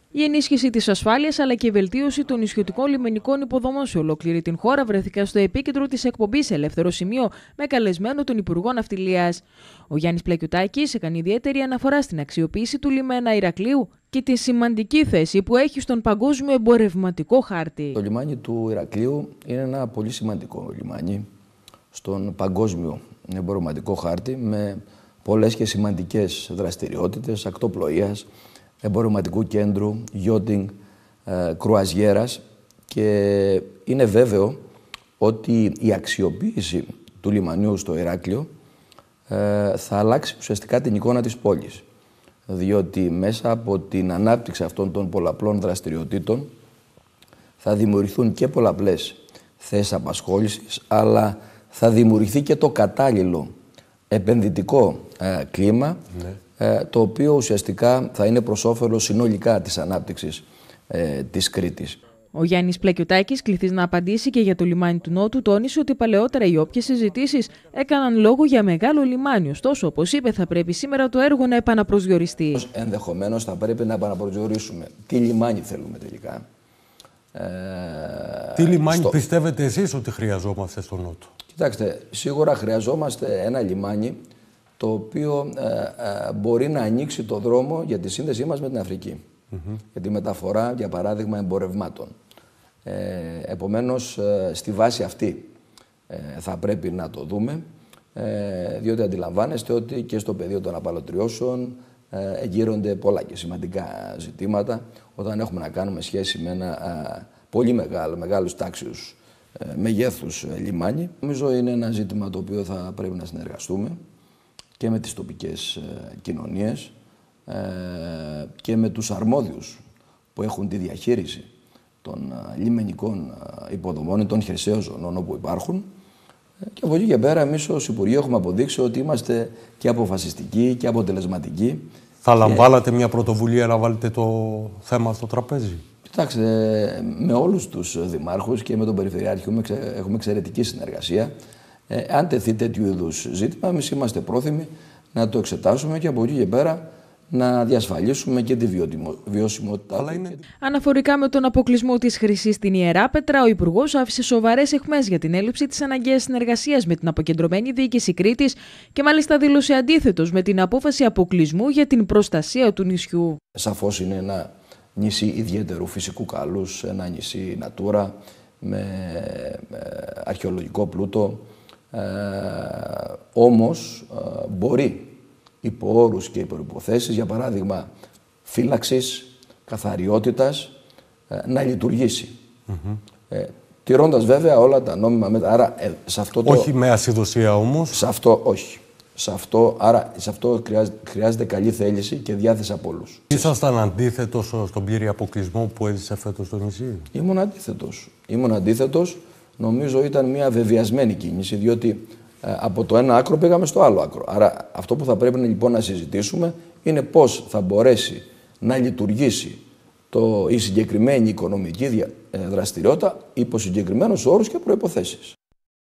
Η ενίσχυση της ασφάλειας αλλά και η βελτίωση των νησιωτικών λιμενικών υποδομών σε ολόκληρη την χώρα βρέθηκαν στο επίκεντρο της εκπομπής Ελεύθερο Σημείο με καλεσμένο τον Υπουργό Ναυτιλίας. Ο Γιάννης Πλακιωτάκης έκανε ιδιαίτερη αναφορά στην αξιοποίηση του λιμένα Ηρακλείου και τη σημαντική θέση που έχει στον παγκόσμιο εμπορευματικό χάρτη. Το λιμάνι του Ηρακλείου είναι ένα πολύ σημαντικό λιμάνι στον παγκόσμιο εμπορευματικό χάρτη με πολλές και σημαντικές δραστηριότητες ακτοπλοείας, εμπορευματικού κέντρου, yachting, κρουαζιέρας, και είναι βέβαιο ότι η αξιοποίηση του λιμανιού στο Ηράκλειο θα αλλάξει ουσιαστικά την εικόνα της πόλης. Διότι μέσα από την ανάπτυξη αυτών των πολλαπλών δραστηριοτήτων θα δημιουργηθούν και πολλαπλές θέσεις απασχόλησης, αλλά θα δημιουργηθεί και το κατάλληλο επενδυτικό κλίμα, το οποίο ουσιαστικά θα είναι προς όφελος συνολικά της ανάπτυξης της Κρήτης. Ο Γιάννης Πλακιωτάκης, κληθής να απαντήσει και για το λιμάνι του Νότου, τόνισε ότι παλαιότερα οι όποιες συζητήσεις έκαναν λόγο για μεγάλο λιμάνι. Ωστόσο, όπως είπε, θα πρέπει σήμερα το έργο να επαναπροσδιοριστεί. Ενδεχομένως θα πρέπει να επαναπροσδιορίσουμε τι λιμάνι θέλουμε τελικά. Τι λιμάνι πιστεύετε εσείς ότι χρειαζόμαστε στο Νότο? Κοιτάξτε, σίγουρα χρειαζόμαστε ένα λιμάνι το οποίο μπορεί να ανοίξει το δρόμο για τη σύνδεσή μας με την Αφρική. Για τη μεταφορά, για παράδειγμα, εμπορευμάτων. Επομένως, στη βάση αυτή θα πρέπει να το δούμε, διότι αντιλαμβάνεστε ότι και στο πεδίο των απαλωτριώσεων εγείρονται πολλά και σημαντικά ζητήματα όταν έχουμε να κάνουμε σχέση με ένα πολύ μεγάλους τάξιους μεγέθους λιμάνι. Νομίζω είναι ένα ζήτημα το οποίο θα πρέπει να συνεργαστούμε και με τις τοπικές κοινωνίες και με τους αρμόδιους που έχουν τη διαχείριση των λιμενικών υποδομών ή των χερσαίων ζωνών όπου υπάρχουν. Και από εκεί και πέρα εμείς ως Υπουργείο έχουμε αποδείξει ότι είμαστε και αποφασιστικοί και αποτελεσματικοί. Θα λαμβάνατε μια πρωτοβουλία να βάλετε το θέμα στο τραπέζι? Κοιτάξτε, με όλους τους δημάρχους και με τον Περιφερειάρχη έχουμε εξαιρετική συνεργασία. Αν τεθεί τέτοιου είδους ζήτημα, εμείς είμαστε πρόθυμοι να το εξετάσουμε και από εκεί και πέρα να διασφαλίσουμε και τη βιωσιμότητα. Αναφορικά με τον αποκλεισμό της χρυσής στην Ιεράπετρα, ο Υπουργός άφησε σοβαρές αιχμές για την έλλειψη της αναγκαίας συνεργασίας με την αποκεντρωμένη διοίκηση Κρήτης και μάλιστα δήλωσε αντίθετος με την απόφαση αποκλεισμού για την προστασία του νησιού. Σαφώς είναι ένα νησί ιδιαίτερου φυσικού καλούς, ένα νησί Natura με αρχαιολογικό πλούτο, όμως μπορεί υπό όρους και υπό υποθέσεις, για παράδειγμα φύλαξης, καθαριότητας, να λειτουργήσει. Τηρώντας βέβαια όλα τα νόμιμα μέτρα. Άρα, σε αυτό όχι με ασυδοσία όμως. Σε αυτό όχι. Σε αυτό χρειάζεται καλή θέληση και διάθεση από όλους. Ήσασταν αντίθετος στον πλήρη αποκλεισμό που έζησε φέτος το νησί? Ήμουν αντίθετος. Νομίζω ήταν μια βεβαιασμένη κίνηση, διότι από το ένα άκρο πήγαμε στο άλλο άκρο. Άρα αυτό που θα πρέπει λοιπόν να συζητήσουμε είναι πώς θα μπορέσει να λειτουργήσει η συγκεκριμένη οικονομική δραστηριότητα υπό συγκεκριμένους όρους και προϋποθέσεις.